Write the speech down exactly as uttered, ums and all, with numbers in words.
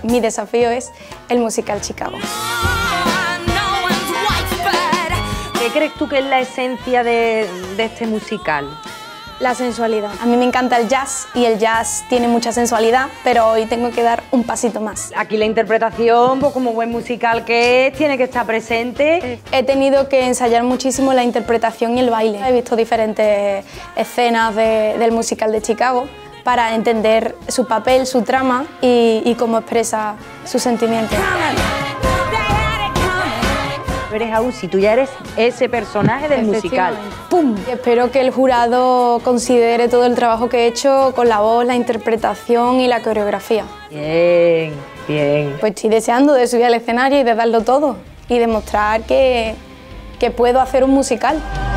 mi desafío es el musical Chicago. ¿Qué crees tú que es la esencia de, de este musical? La sensualidad. A mí me encanta el jazz y el jazz tiene mucha sensualidad, pero hoy tengo que dar un pasito más. Aquí la interpretación, pues como buen musical que es, tiene que estar presente. He tenido que ensayar muchísimo la interpretación y el baile. He visto diferentes escenas de, del musical de Chicago para entender su papel, su trama y, y cómo expresa sus sentimientos. Eres aún si tú ya eres ese personaje del musical. ¡Pum! Y espero que el jurado considere todo el trabajo que he hecho con la voz, la interpretación y la coreografía. Bien, bien. Pues estoy deseando de subir al escenario y de darlo todo y demostrar que, que puedo hacer un musical.